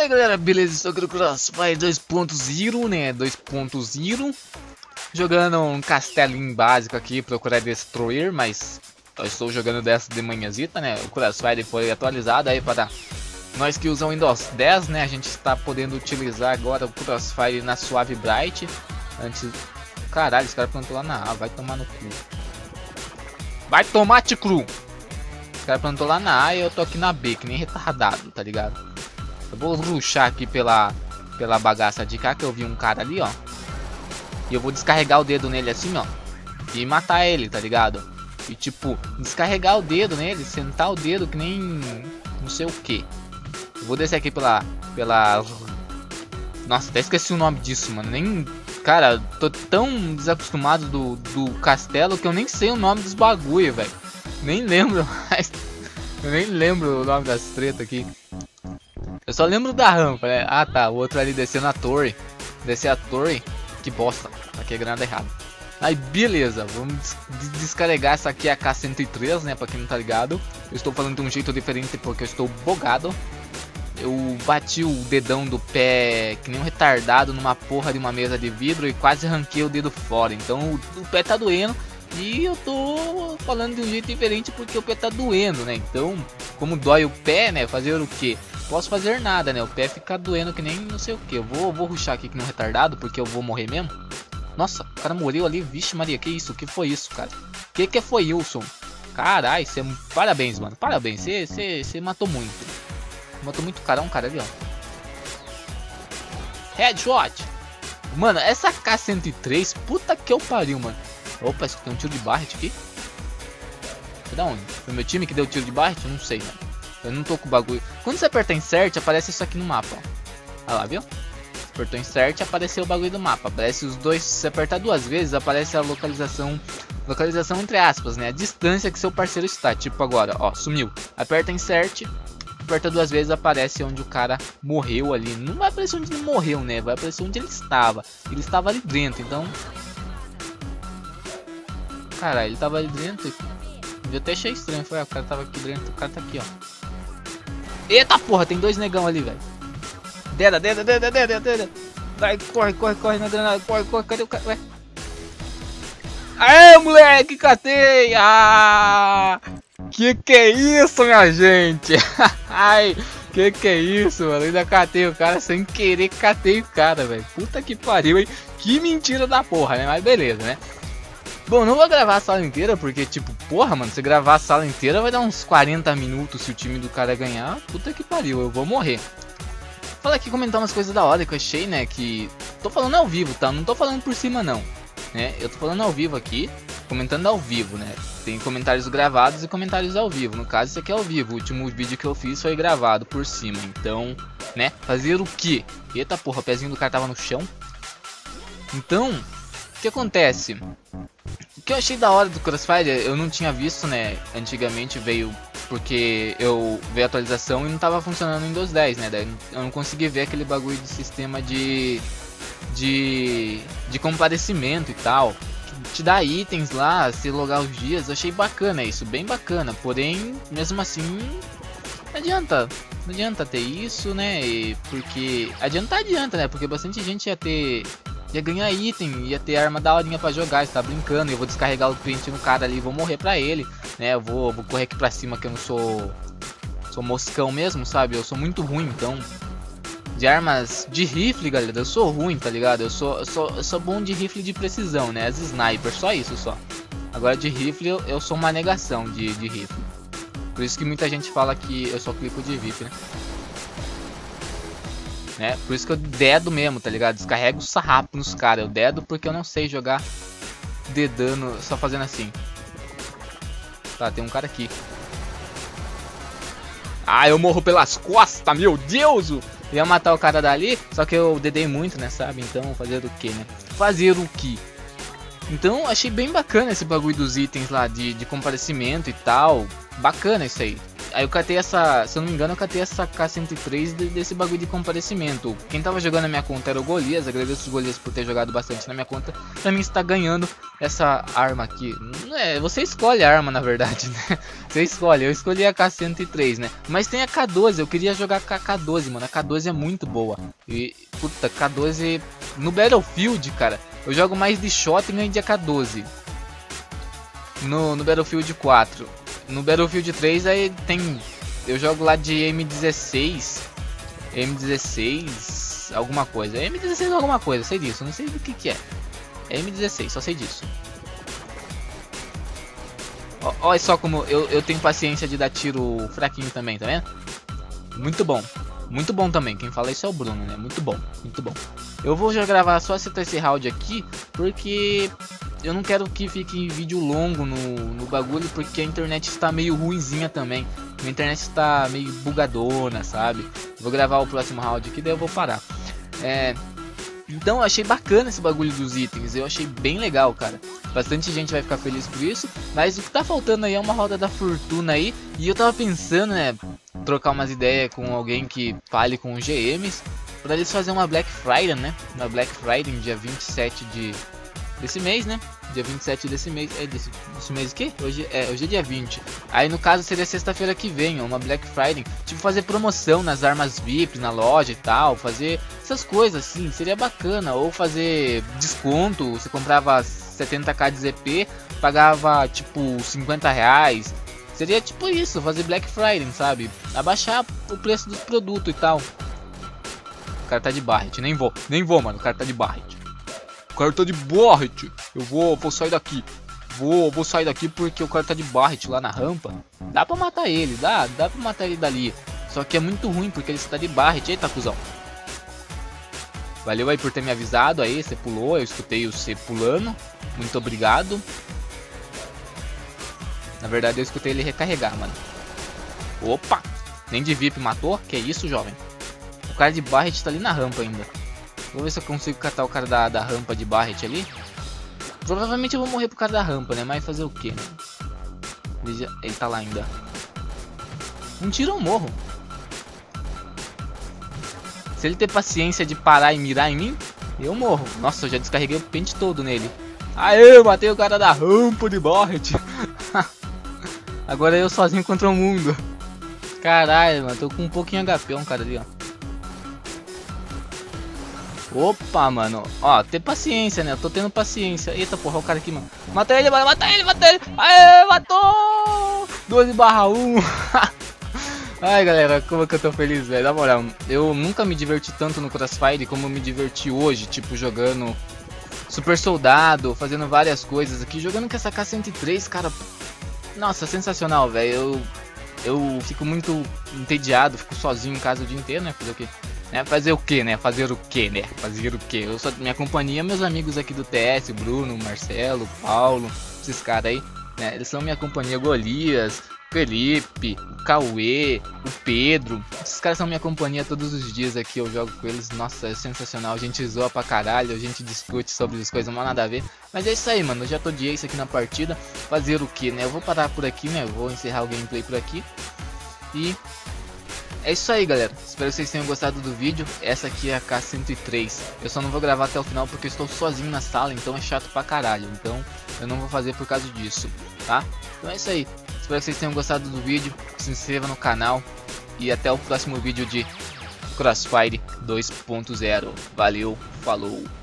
Fala aí galera, beleza? Estou aqui no Crossfire 2.0, né? 2.0 jogando um castelinho básico aqui, procurar destruir, mas eu estou jogando dessa de manhãzita, né? O Crossfire foi atualizado aí para nós que usam Windows 10, né? A gente está podendo utilizar agora o Crossfire na Suave Bright. Antes... Caralho, esse cara plantou lá na A, vai tomar no cu. Vai tomar cru! Esse cara plantou lá na A e eu tô aqui na B, que nem retardado, tá ligado? Eu vou rushar aqui pela bagaça de cá, que eu vi um cara ali, ó. E eu vou descarregar o dedo nele assim, ó. E matar ele, tá ligado? E tipo, descarregar o dedo nele, sentar o dedo que nem não sei o que. Vou descer aqui pela... Nossa, até esqueci o nome disso, mano. Nem... Cara, tô tão desacostumado do castelo que eu nem sei o nome dos bagulho, velho. Nem lembro mais. Eu nem lembro o nome das tretas aqui. Eu só lembro da rampa, né? Ah tá, o outro ali descendo a torre. Descer a torre. Que bosta, aqui é granada errada. Aí beleza, vamos descarregar essa aqui, a K103, né? Pra quem não tá ligado. Eu estou falando de um jeito diferente porque eu estou bugado. Eu bati o dedão do pé que nem um retardado numa porra de uma mesa de vidro e quase arranquei o dedo fora. Então o pé tá doendo e eu tô falando de um jeito diferente porque o pé tá doendo, né? Então, como dói o pé, né? Fazer o quê? Posso fazer nada, né? O pé fica doendo que nem não sei o que. Eu vou rushar aqui que nem um retardado porque eu vou morrer mesmo. Nossa, o cara morreu ali. Vixe Maria, que isso? Que foi isso, cara? Que foi, Wilson? Caralho, você... Parabéns, mano. Parabéns, você matou muito. Matou muito cara, um cara ali, ó. Headshot. Mano, essa K103, puta que eu pariu, mano. Opa, escutei um tiro de Barret aqui. Foi da onde? Foi meu time que deu tiro de Barret? Eu não sei, mano. Eu não tô com o bagulho. Quando você aperta Insert, aparece isso aqui no mapa, ó. Olha lá, viu? Apertou Insert, apareceu o bagulho do mapa. Aparece os dois, se você apertar duas vezes, aparece a localização. Localização entre aspas, né? A distância que seu parceiro está. Tipo agora, ó, sumiu. Aperta Insert. Aperta duas vezes, aparece onde o cara morreu ali. Não vai aparecer onde ele morreu, né? Vai aparecer onde ele estava. Ele estava ali dentro, então... Caralho, ele estava ali dentro. Eu até achei estranho. Foi, o cara tava aqui dentro, o cara tá aqui, ó. Eita porra, tem dois negão ali, velho. Deda. Vai, corre na granada. Corre, cadê o cara? Ué. Aê, moleque, catei! Ah! Que é isso, minha gente? Ai, que é isso, mano? Eu ainda catei o cara sem querer, catei o cara, velho. Puta que pariu, hein? Que mentira da porra, né? Mas beleza, né? Bom, não vou gravar a sala inteira, porque, tipo, porra, mano, se gravar a sala inteira vai dar uns 40 minutos se o time do cara ganhar. Puta que pariu, eu vou morrer. Fala aqui, comentar umas coisas da hora que eu achei, né? Que... Tô falando ao vivo, tá? Não tô falando por cima, não. Né? Eu tô falando ao vivo aqui, comentando ao vivo, né? Tem comentários gravados e comentários ao vivo. No caso, isso aqui é ao vivo. O último vídeo que eu fiz foi gravado por cima. Então, né? Fazer o quê? Eita porra, o pezinho do cara tava no chão. Então, o que acontece? O que eu achei da hora do Crossfire, eu não tinha visto, né? Antigamente veio porque veio a atualização e não tava funcionando no Windows 10, né? Daí eu não consegui ver aquele bagulho de sistema de comparecimento e tal. Te dá itens lá, se logar os dias. Eu achei bacana isso, bem bacana. Porém, mesmo assim, não adianta ter isso, né? Porque adianta, né? Porque bastante gente ia ganhar item, ia ter arma da horinha pra jogar, você tá brincando. Eu vou descarregar o print no cara ali, vou morrer pra ele, né? Eu vou correr aqui pra cima que eu não sou moscão mesmo, sabe? Eu sou muito ruim, então... De armas de rifle, galera, eu sou ruim, tá ligado? Eu sou bom de rifle de precisão, né? As sniper, só isso, só. Agora de rifle, eu sou uma negação de rifle. Por isso que muita gente fala que eu só clico de rifle, né? Por isso que eu dedo mesmo, tá ligado? Descarrego o sarrapo nos caras. Eu dedo porque eu não sei jogar dedando, só fazendo assim. Tá, tem um cara aqui. Ah, eu morro pelas costas, meu Deus! Eu ia matar o cara dali, só que eu dedei muito, né, sabe? Então, fazer o que, né? Fazer o que? Então, achei bem bacana esse bagulho dos itens lá de comparecimento e tal. Bacana isso aí. Aí eu catei essa, se eu não me engano, eu catei essa K103 desse bagulho de comparecimento. Quem tava jogando na minha conta era o Golias, agradeço os Golias por ter jogado bastante na minha conta. Pra mim está ganhando essa arma aqui. Não é, você escolhe a arma na verdade, né? Você escolhe, eu escolhi a K103, né? Mas tem a K12, eu queria jogar com a K12, mano. A K12 é muito boa. E, puta, K12 no Battlefield, cara, eu jogo mais de Shotgun e de AK-12 no Battlefield 4. No Battlefield 3 aí tem, eu jogo lá de M16 alguma coisa, M16 alguma coisa, sei disso, não sei do que é. É M16, só sei disso. Olha só como eu tenho paciência de dar tiro fraquinho também, tá vendo? Muito bom também, quem fala isso é o Bruno, né? Muito bom, muito bom. Eu vou já gravar só esse round aqui, porque eu não quero que fique vídeo longo no bagulho, porque a internet está meio ruinzinha também. Minha internet está meio bugadona, sabe? Vou gravar o próximo round aqui, daí eu vou parar. Então eu achei bacana esse bagulho dos itens, eu achei bem legal, cara. Bastante gente vai ficar feliz por isso, mas o que tá faltando aí é uma roda da fortuna aí. E eu tava pensando, né, trocar umas ideias com alguém que fale com os GMs, pra eles fazerem uma Black Friday, né? Uma Black Friday dia 27 desse mês, né? Dia 27 desse mês. É desse mês o quê? Hoje é dia 20. Aí no caso seria sexta-feira que vem, uma Black Friday. Tipo, fazer promoção nas armas VIP, na loja e tal. Fazer essas coisas assim, seria bacana. Ou fazer desconto, você comprava 70k de ZP, pagava tipo 50 reais. Seria tipo isso, fazer Black Friday, sabe? Abaixar o preço dos produtos e tal. O cara tá de Barret, nem vou, mano, o cara tá de Barret. O cara tá de Barret. Eu vou sair daqui. Vou sair daqui porque o cara tá de Barret lá na rampa. Dá pra matar ele, dá pra matar ele dali. Só que é muito ruim porque ele está de Barret. Eita, cuzão. Valeu aí por ter me avisado aí, você pulou, eu escutei você pulando. Muito obrigado. Na verdade eu escutei ele recarregar, mano. Opa! Nem de VIP matou? Que isso, jovem? O cara de Barret tá ali na rampa ainda. Vou ver se eu consigo catar o cara da rampa de Barret ali. Provavelmente eu vou morrer pro cara da rampa, né? Mas fazer o que, né? Ele tá lá ainda. Um tiro eu morro. Se ele ter paciência de parar e mirar em mim, eu morro. Nossa, eu já descarreguei o pente todo nele. Aê, eu matei o cara da rampa de Barret. Agora eu sozinho contra o mundo. Caralho, mano, tô com um pouquinho HP, um cara ali, ó. Opa, mano, ó, ter paciência, né? Eu tô tendo paciência. Eita porra, o cara aqui, mano. Mata ele, mano, mata ele. Aê, matou! 12/1. Ai, galera, como é que eu tô feliz, velho. Na moral, eu nunca me diverti tanto no Crossfire como eu me diverti hoje. Tipo, jogando Super Soldado, fazendo várias coisas aqui. Jogando com essa K103, cara. Nossa, sensacional, velho. Eu fico muito entediado, fico sozinho em casa o dia inteiro, né? Fazer o quê? Fazer o que, né? Fazer o que, né? Fazer o que? Eu só minha companhia, meus amigos aqui do TS, o Bruno, o Marcelo, o Paulo, esses caras aí, né? Eles são minha companhia, Golias, o Felipe, o Cauê, o Pedro. Esses caras são minha companhia todos os dias aqui, eu jogo com eles. Nossa, é sensacional, a gente zoa pra caralho, a gente discute sobre as coisas, mal nada a ver. Mas é isso aí, mano, eu já tô de ace aqui na partida. Fazer o que, né? Eu vou parar por aqui, né? Eu vou encerrar o gameplay por aqui. E é isso aí, galera. Espero que vocês tenham gostado do vídeo. Essa aqui é a K103. Eu só não vou gravar até o final porque eu estou sozinho na sala, então é chato pra caralho. Então eu não vou fazer por causa disso, tá? Então é isso aí. Espero que vocês tenham gostado do vídeo. Se inscreva no canal. E até o próximo vídeo de Crossfire 2.0. Valeu, falou.